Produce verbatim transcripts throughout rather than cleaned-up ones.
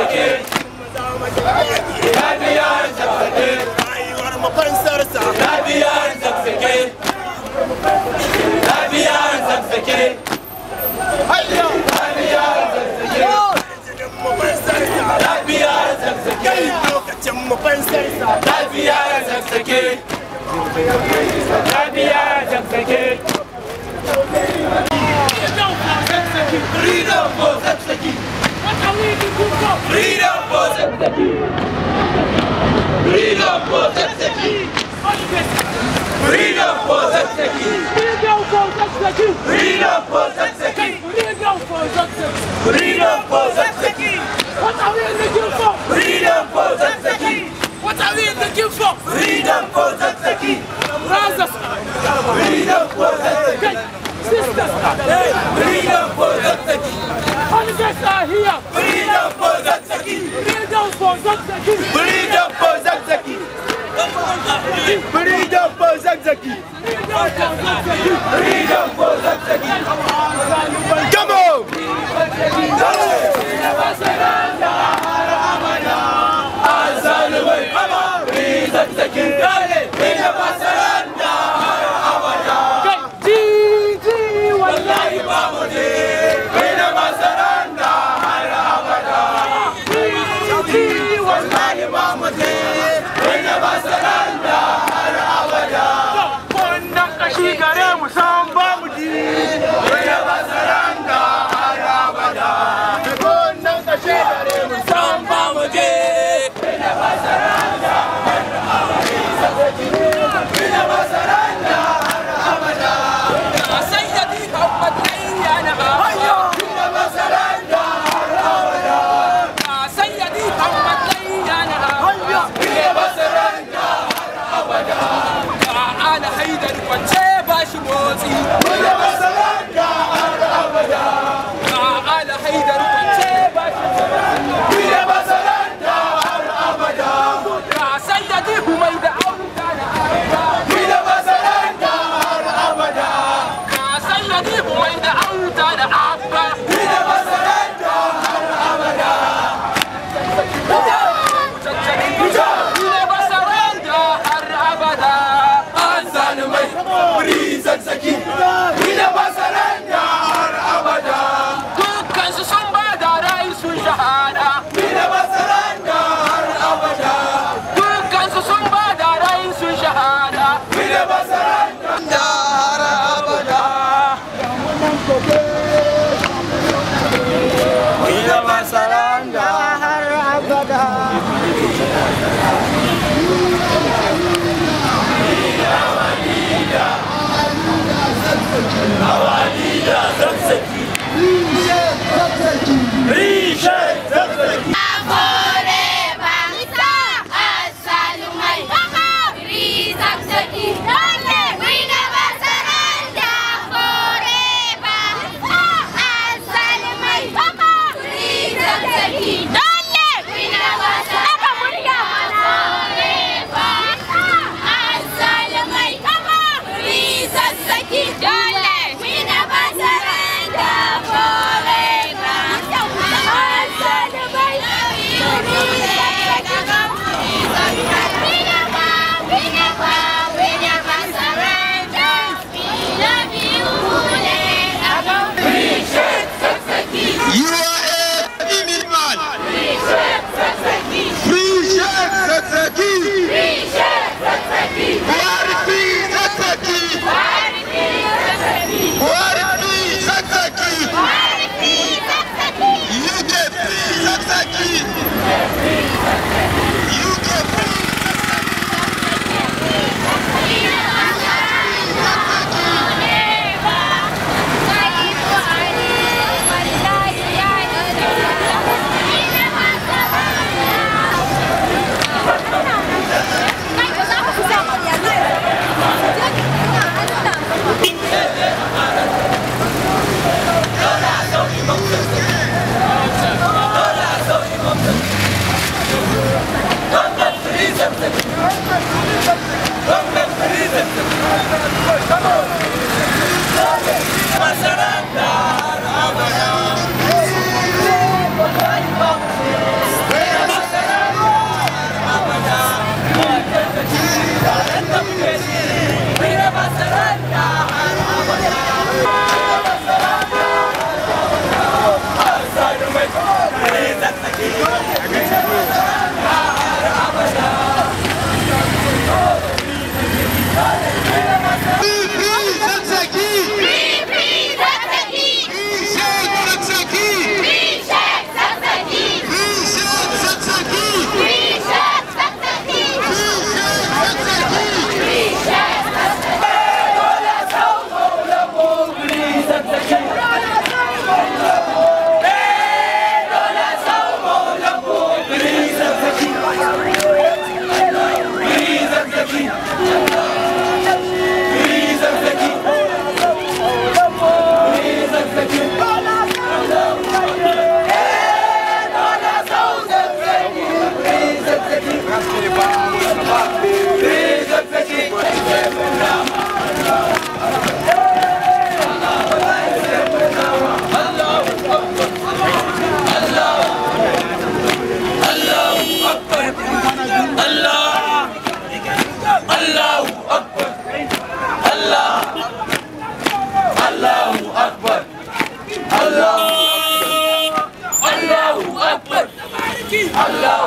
Zakzaky. Lafiyar Zakzaky. Rayuwar mafansarsa. Lafiyar Zakzaky. Lafiyar Zakzaky. Lafiyar Zakzaky. Lafiyar Zakzaky. Lokacin mafansarsa. Lafiyar Zakzaky. Lafiyar Zakzaky. Freedom for Zakzaky. Freedom for Zakzaky. Freedom for Zakzaky. Freedom for Zakzaky. Freedom for Zakzaky. Freedom for Zakzaky. What are we looking for? Freedom for Zakzaky. What are we looking for? Freedom for Zakzaky. Brothers, Freedom for Zakzaky. sisters, Freedom for Zakzaky. Holidays are here. Freedom for Zakzaky. Freedom for Zakzaky. Freedom for Zakzaky. Freedom for Zakzaky. Freedom for Zakzaky. Come on! Our leader, Zakzaky. Sheikh Zakzaky. Sheikh Zakzaky. Imam Zakzaky. Zakzaky! Allah!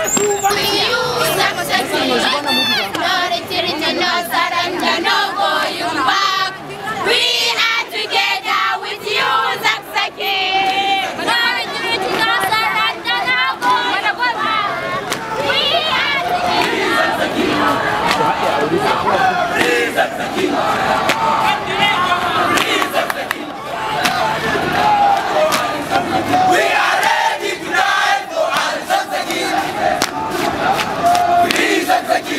No retreat, no surrender, no going back. We are together with you, Zakzaky. No retreat, no surrender, no going back. We are together. Free Zakzaky! Free Zakzaky! We are ready to die for our Zakzaky! Free Zakzaky!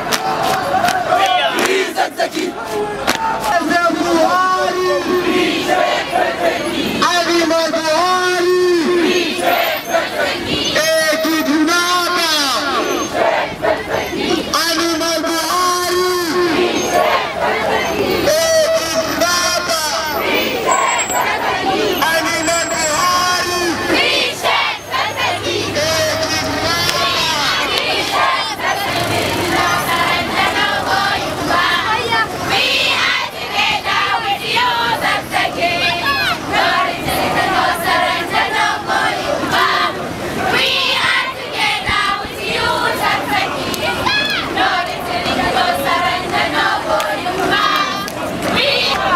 Free Zakzaky! President Buhari! Free Zakzaky! Adecamic Buhari! Free Zakzaky! Eki Junaka! Zakzaky! Adecamic Buhari! Free Zakzaky! Eki Junaka! Zakzaky! Adecamic Buhari! Free Sheikh Zakzaky. Eki Junaka! Free Sheikh Zakzaky. No surrender, no going back. We are together with you, Zakzaky. No retreat, no surrender, no going back. We are together with you, Zakzaky. No retreat, no surrender, no going back. We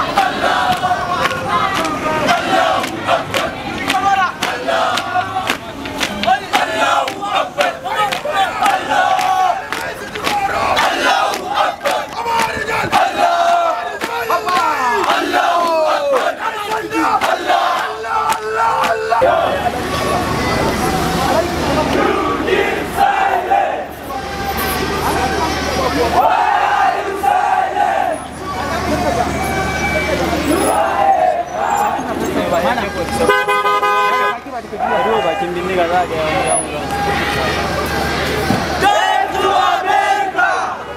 Death to America!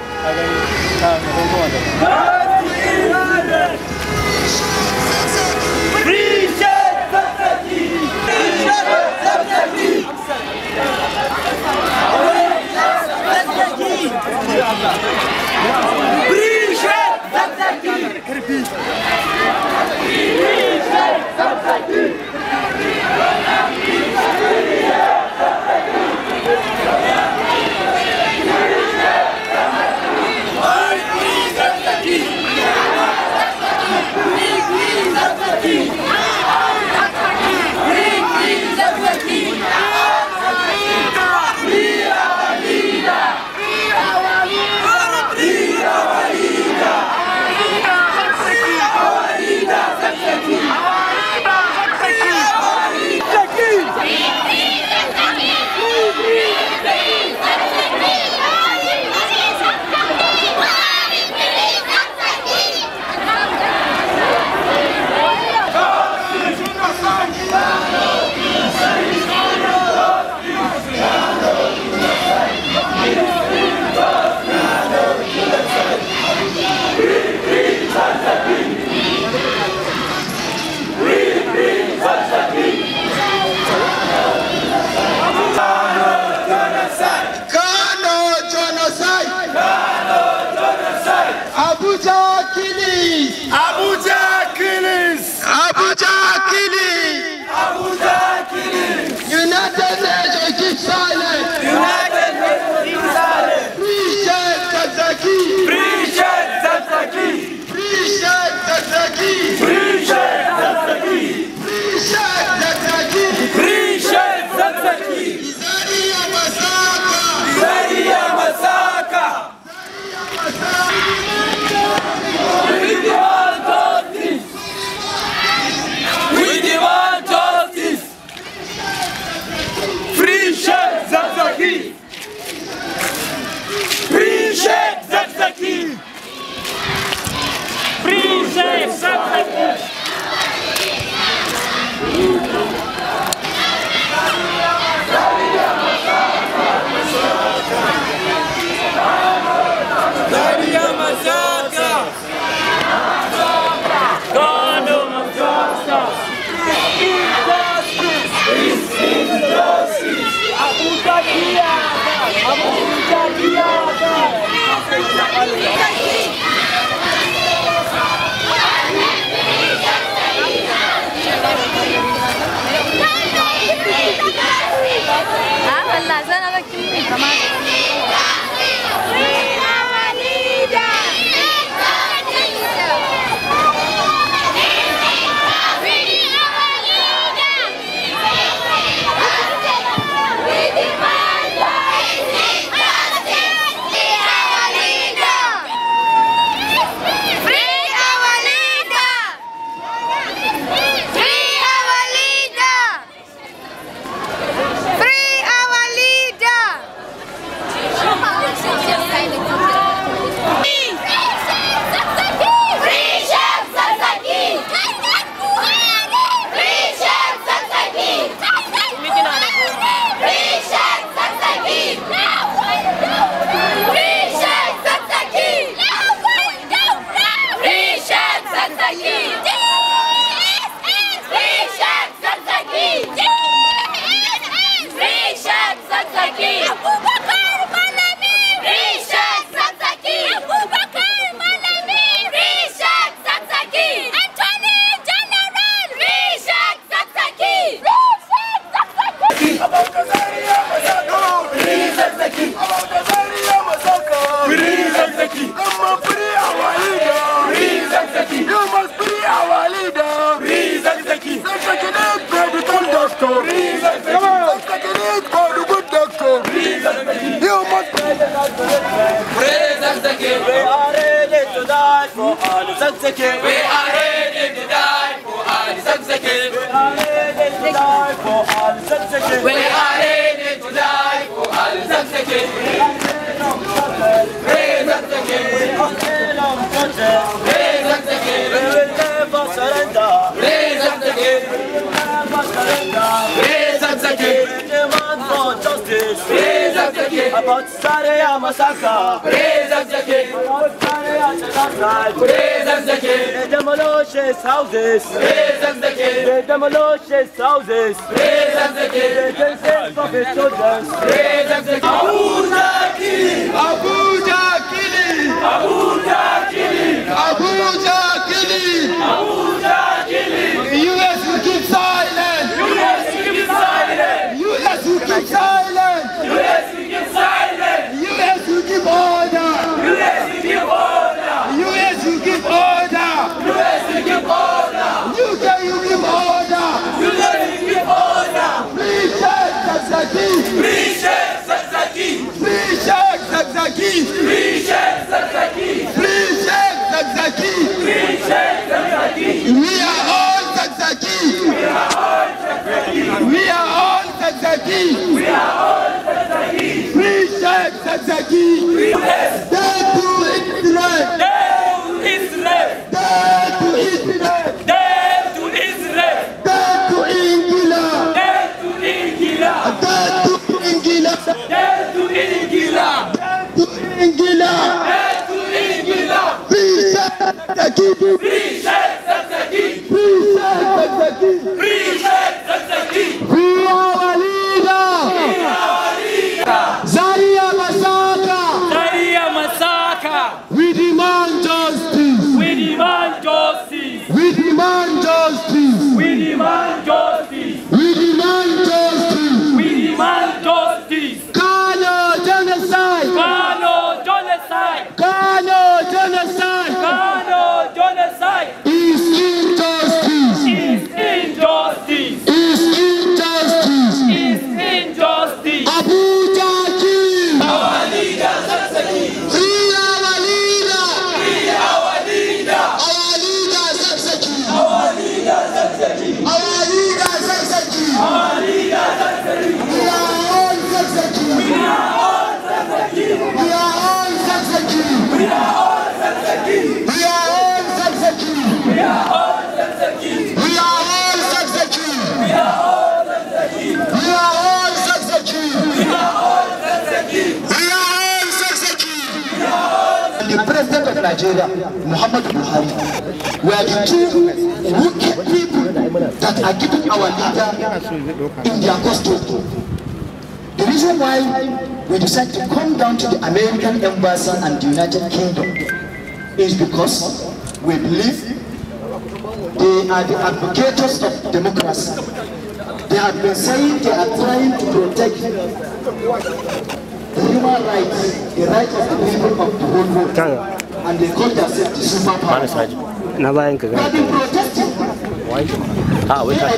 Free Sheikh Zakzaky! Free Sheikh Zakzaky! Free Sheikh Zakzaky! Free Sheikh Zakzaky! Free Zakzaky! the Zaria Masaka. Free Zakzaky. About the Zaria Masaka. Free Zakzaky. Come on, free our leader. Free Zakzaky. You must free our leader. Free Zakzaky. Zakzaky is for the good doctor. Free Zakzaky. Zakzaky is for the good doctor. Free Zakzaky. You must free Zakzaky. We are ready to die for all Zakzaky. We are ready to die for all Zakzaky. We are ready to die for all Zakzaky. We are ready to die for all Zakzaky. Free Zakzaky. Free Zakzaky. We will never surrender. Free Zakzaky. We will never surrender. Free Zakzaky. We demand for justice. Free Zakzaky. About Zaria massacre. Free Zakzaky. About Zaria genocide. Free Zakzaky. They demolish houses. Free Zakzaky. They demolish houses. Free Zakzaky. They take profit children. Free Zakzaky. Abuja killing. Abuja killing. Abuja killing. Abuja killing. Abuja killing. The U S will keep silent. U S will keep silent. U S will keep silent. U S will keep silent. U S will give order. U S will give order. U S will give order. U S will give order. U K will give order. U S will give order. Free Sheikh Zakzaky. Free Sheikh Zakzaky. Free Sheikh Zakzaky. Free Sheikh Zakzaky. Free Sheikh Zakzaky. Free Sheikh Zakzaky. We are all Zakzaky. We are all Zakzaky. We are all Zakzaky. We are all Zakzaky. Free Sheikh Zakzaky. Death to Israel. Death to Israel. Death to Israel. Death to Israel. Death to Ingila. Death to Ingila. Death to Ingila. Death to Ingila. Death to Ingila. Death to Ingila. Free Sheikh Zakzaky. Free Sheikh Zakzaky. Free Sheikh Zakzaky. Free Sheikh Zakzaky. Free our leader. Free our leader. Zaria massacre. Zaria massacre. We demand justice. We demand justice. We demand justice. We demand justice. We demand justice. We demand justice. Kano genocide. Kano genocide. Kano genocide. Kano genocide. Is injustice. Is injustice. Is injustice. Is injustice. Abuja killing. Our leader Zakzaky. Free our leader. Free our leader. Our leader Zakzaky. Our leader Zakzaky. Our leader Zakzaky. Our leader Zakzaky. We are all Zakzaky. We are all Zakzaky. We are all Zakzaky. We are all Zakzaky. We are all Zakzaky. We are all Zakzaky. We are all Zakzaky. We are all Zakzaky. We are all Zakzaky. We are all Zakzaky. We are all Zakzaky. The President of Nigeria, Muhammadu Buhari, were the two wicked people that are giving our leader in their custody. The reason why we decided to come down to the American Embassy and the United Kingdom is because we believe they are the advocates of democracy. They have been saying they are trying to protect the human rights, the rights of the people of the whole world, and they call themselves the superpower. They have been protesting. Ah, we can't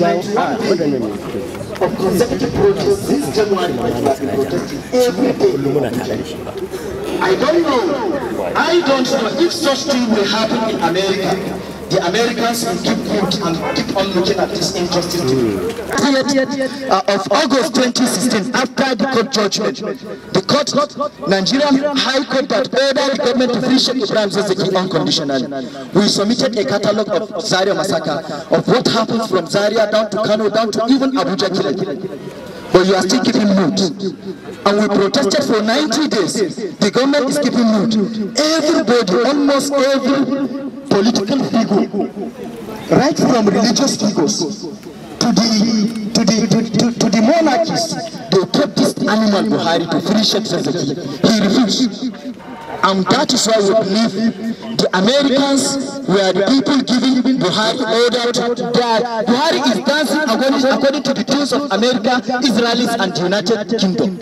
of consecutive protests since January. They have been protesting every day. I don't know. I don't know if such thing will happen in America. The Americans will keep mute and keep on looking at this injustice. Uh, of August twenty sixteen, after the court judgment, the court, Nigerian High Court, that ordered the government to free Sheikh Zakzaky unconditionally. We submitted a catalogue of Zaria massacre, of what happens from Zaria down to Kano, down to even Abuja killing. But you are still keeping mute. And we protested for ninety days. The government is keeping mute. Everybody, almost every political figure, right from religious figures to the to the to, to, to the monarchists, they kept this animal Buhari to free Sheikh Zakzaky. He refused. And that is why we believe the Americans were the people giving Buhari order to that Buhari is dancing according, according to the tunes of America, Israelis, and the United Kingdom.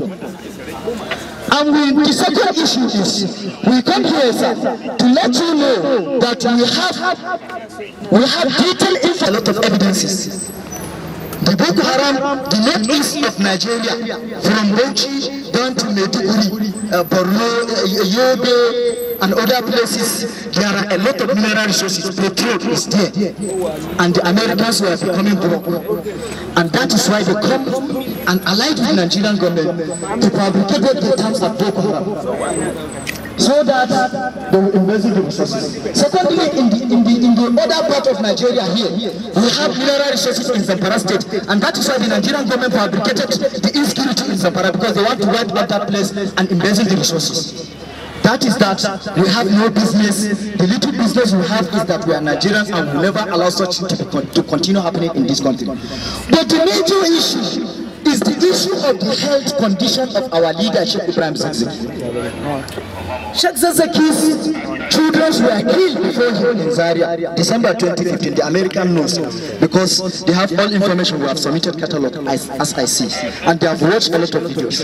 And we, the second issue is, we come here, sir, to let you know that we have, we have detailed info, a lot of evidences. The Boko Haram, the northeast of Nigeria, from Bauchi down to Maiduguri, uh, Borno, uh, Yobe, and other places, there are a lot of mineral resources. Petrol is there, and the Americans were becoming broke, and that is why they come and allied with the Nigerian government to fabricate the terms of Boko Haram, so that they will embezzle the resources. Secondly, in the in the in the other part of Nigeria here, we have mineral resources in Zamfara state, and that is why the Nigerian government fabricated the insecurity in Zamfara, because they want to wipe out that place and embezzle the resources. That is that we have no business. The little business we have is that we are Nigerians and we never allow such to, be, to continue happening in this country. But the major issue is the issue of the health condition of our leader, Sheikh Zakzaky. Sheikh Zakzaky's children were killed before him in Zaria, December twenty fifteen. The American knows, because they have all information. We have submitted catalog as, as I see, and they have watched a lot of videos.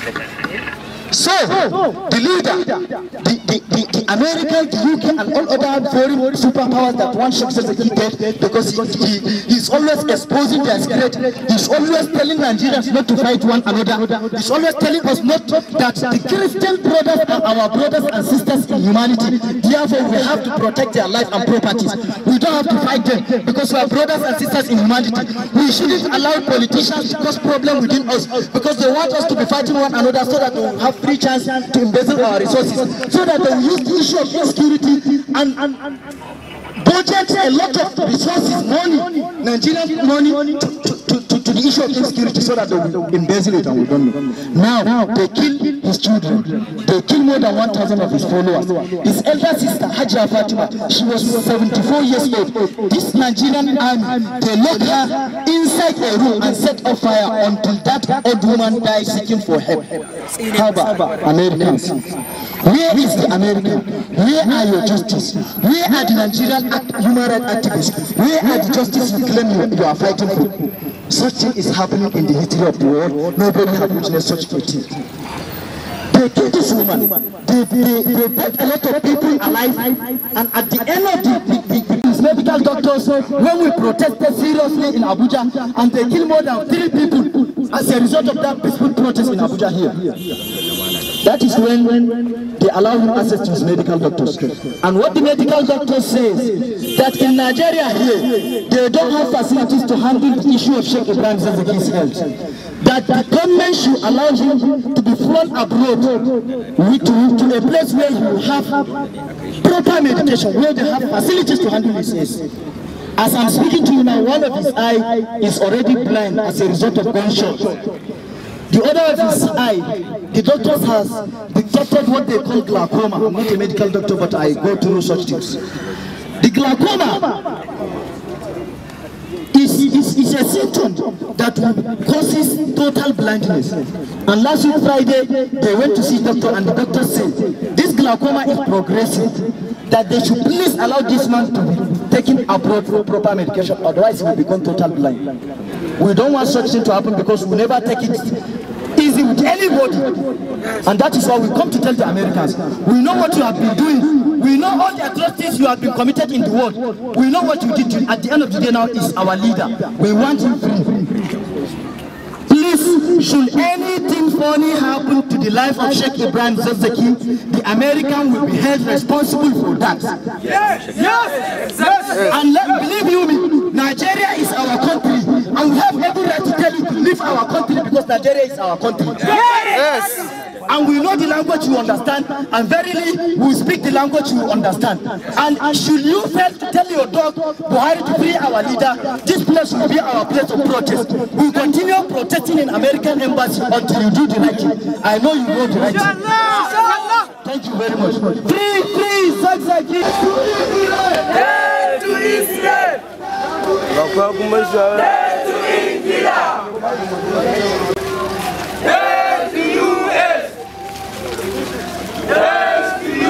So, the leader, the, the, the, the American, the U K, and all other foreign superpowers that want Sheikh Zakzaky dead, because he, he, he's always exposing their secret. He's always telling Nigerians not to fight one another. He's always telling us not that the Christian brothers are our brothers and sisters in humanity. Therefore, we have to protect their life and properties. We don't have to fight them, because we are brothers and sisters in humanity. We shouldn't allow politicians to cause problems within us, because they want us to be fighting one another so that they will have free chance to embezzle our resources, so that they will use the issue of insecurity and, and, and budget a lot of resources, money, Nigerian money, to, to, to, to the issue of insecurity, so that they will embezzle it and we don't know. Now, now they kill his children. They kill more than one thousand of his followers. His elder sister, Hajia Fatima, she was seventy-four years old. This Nigerian army, they locked her inside a room and set off fire until that old woman died seeking for help. How about Americans? Where is the American? Where are your justice? Where are the Nigerian act, human rights activists? Where are the justice you claim you, you are fighting for? Such thing is happening in the history of the world. Nobody has witnessed such a thing. They killed this woman. They, they, they put a lot of people alive, and at the end of the, the, the, the medical doctors, when we protested seriously in Abuja, and they killed more than three people as a result of that peaceful protest in Abuja here. That is when they allow him access to his medical doctors. And what the medical doctor says, that in Nigeria here, they don't have facilities to handle the issue of Sheikh Zakzaky's health. That the government should allow him to be flown abroad to, to a place where he will have proper medication, where they have facilities to handle his case. As I'm speaking to you now, one of his eye is already blind as a result of gunshot. The other of his eye, the doctors has detected what they call glaucoma. I'm not a medical doctor, but I go through such things. The glaucoma is, is, is a symptom that causes total blindness. And last week Friday, they went to see doctor, and the doctor said, this glaucoma is progressive, that they should please allow this man to be taking abroad for proper medication, otherwise he will become total blind. We don't want such thing to happen, because we never take it easy with anybody. And that is why we come to tell the Americans, we know what you have been doing. We know all the atrocities you have been committed in the world. We know what you did to, at the end of the day now, is our leader. We want him free. Please, should anything funny happen to the life of Sheikh Zakzaky, the American will be held responsible for that. Yes, yes, yes. And let, believe you me, Nigeria is our country, and we have every right to tell you to leave our country, because Nigeria is our country. Yes. And we know the language you understand, and verily we speak the language you understand. And should you fail to tell your dog Buhari to free our leader, this place will be our place of protest. We will continue protesting in American Embassy until you do the right thing. I know you know the right thing. Thank you very much. Free, free, Zakzaky. Death to Israel. Death to India. Death to U S. Death to U S.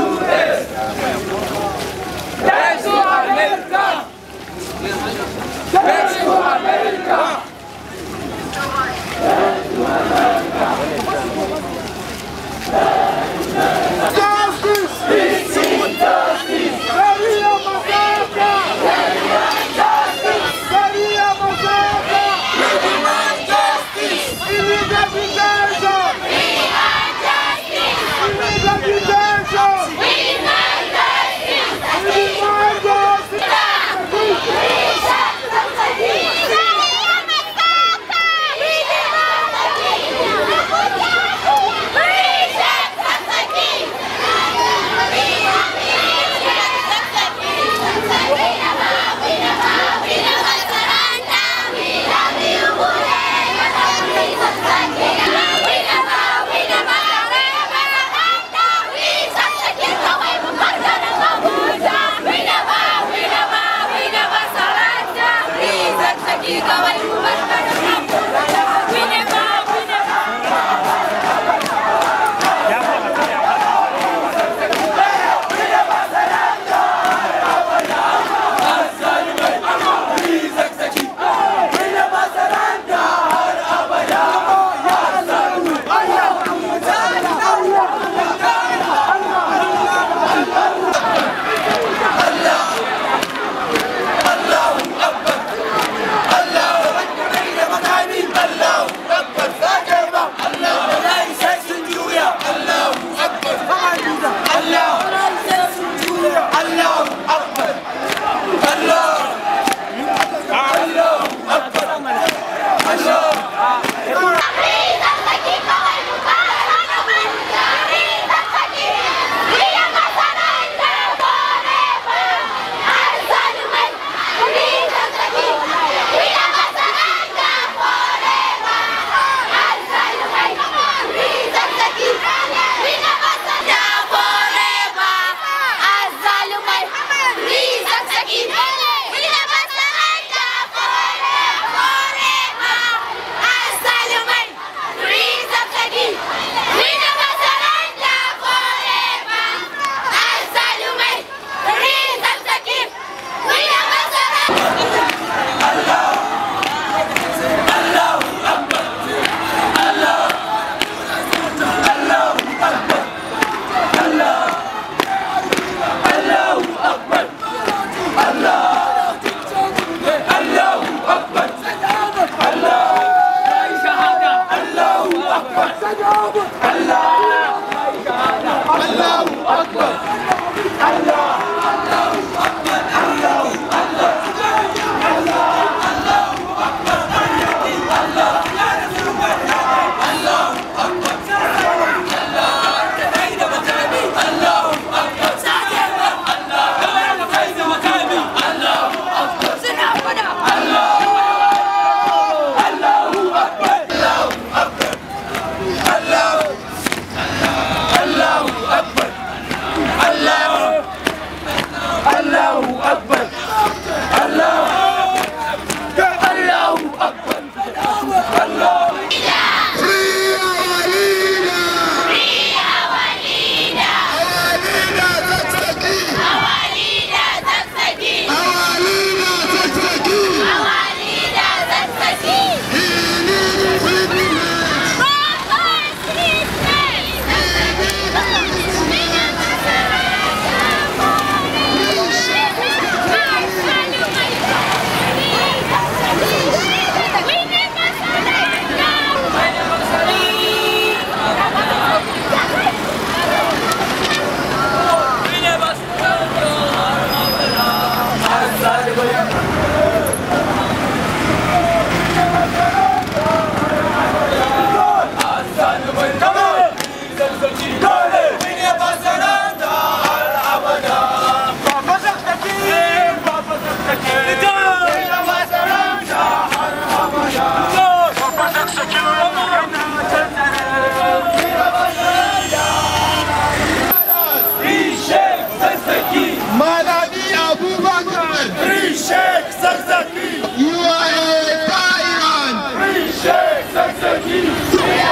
Sheikh Zakzaky! U A Iran! Free Sheikh Zakzaky! Free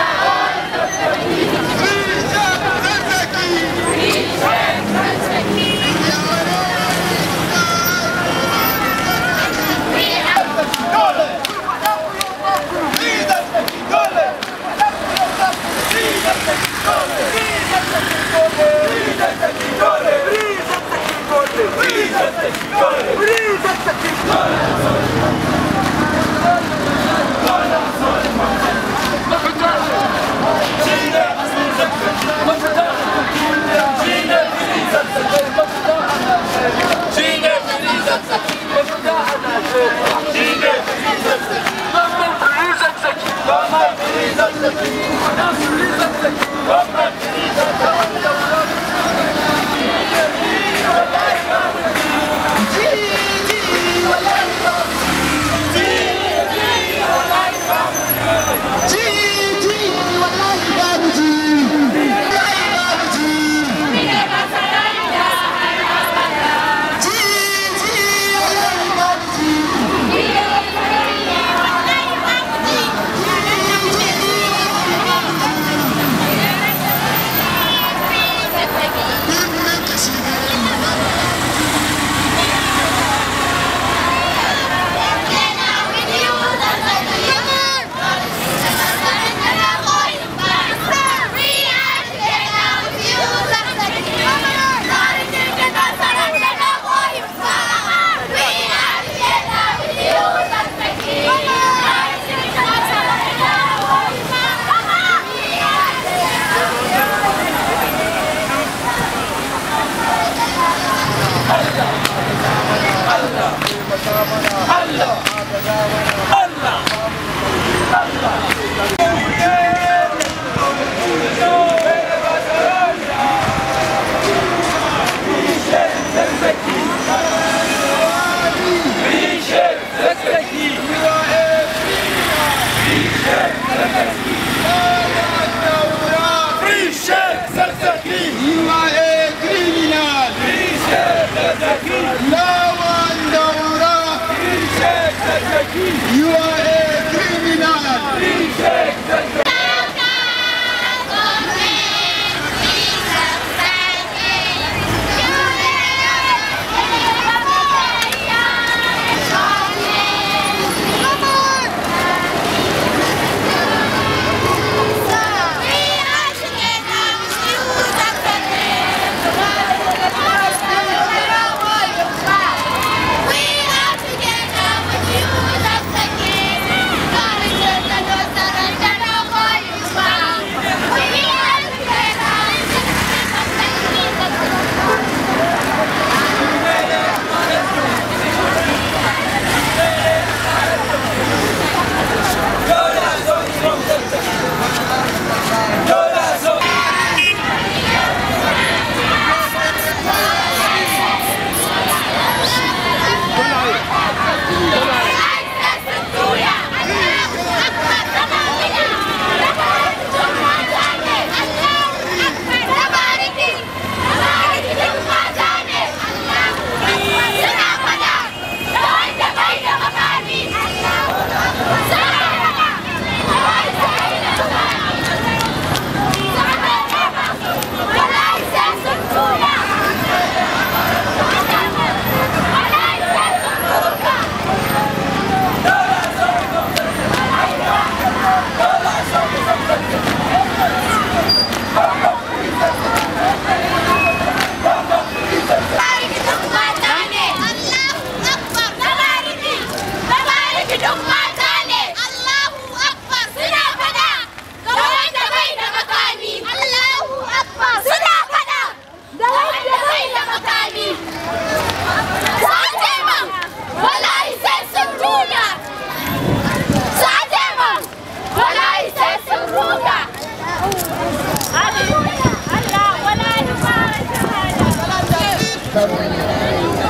Sheikh Zakzaky! Free Sheikh Zakzaky!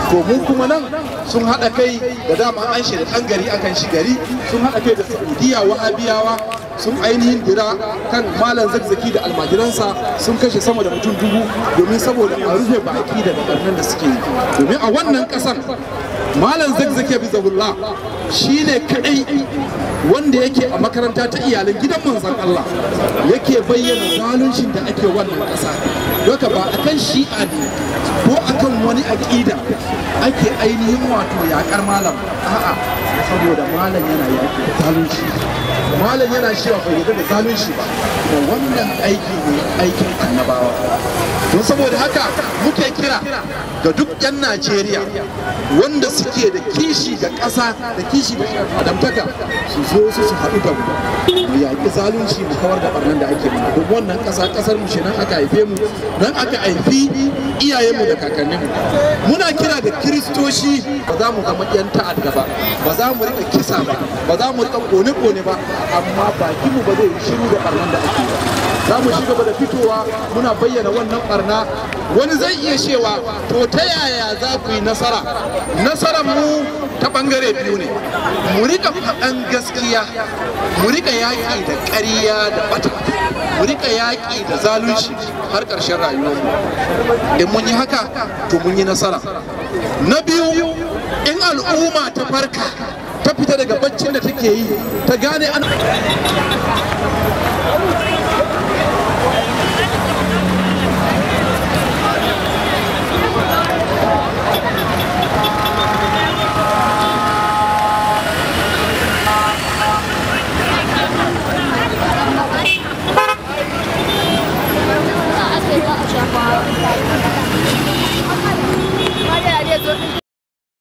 to mu kuma nan sun haɗa kai da dama an shi da ɗan gari akan shi gari sun haɗa kai da Saudiya wahabiyawa sun ainihin dira kan malam Zakzaky da almajiransa sun kashe sama da mutum dubu domin saboda a rufe baki da ɓarnan da suke yi domin a wannan ƙasar malam Zakzaky bizahullah shi ne kaɗai wanda yake a makaranta ta iyalan gidan manzon Allah yake bayyana zaluncin da ake wannan ƙasa doka ba akan shi'a ne ko akan wani aƙida ake ainihin wato yaƙar malam a'a saboda malam yana yaƙi da zalunci malam yana cewa bai yarda da zalunci ba kuma wannan aiki ne aikin annabawa don saboda haka muke kira ga duk 'yan Najeriya wanda suke da kishi da ƙasa da kishi da adamtaka su zo su su haɗu da mu mu yaƙi zalunci mu kawar da ɓarnan da ake mana don wannan ƙasa ƙasar mu ce nan aka haife mu nan aka haifi iyayenmu da kakanninmu muna kira ga kiristoci ba za mu zama 'yan ta'adda ba ba za mu riƙa kisa ba ba za mu riƙa kone-kone ba amma bakinmu ba zai shiru da ɓarnan da ake ba za mu ci gaba da fitowa muna bayyana wannan ɓarna wani zai iya cewa to ta yaya za ku yi nasara nasarar mu ta bangare biyu ne mu rika faɗan gaskiya mu rika yaƙi da ƙarya da bata mu rika yaƙi da zalunci har ƙarshen rayuwarmu in mun yi haka to mun yi nasara na biyu in al'umma ta farka ta fita daga baccin da take yi ta gane an